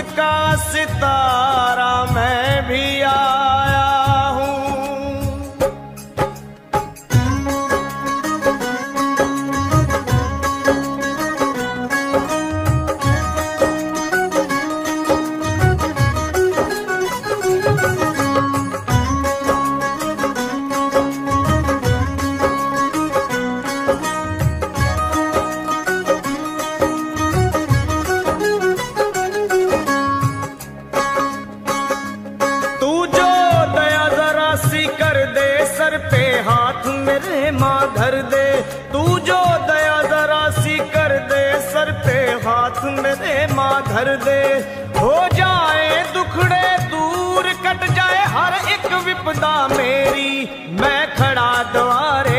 का सितारा मैं भी आया हूँ। सर पे हाथ मेरे माँ धर दे, तू जो दया जरा सी कर दे, सर पे हाथ मेरे माँ धर दे। हो जाए दुखड़े दूर, कट जाए हर एक विपदा मेरी, मैं खड़ा द्वारे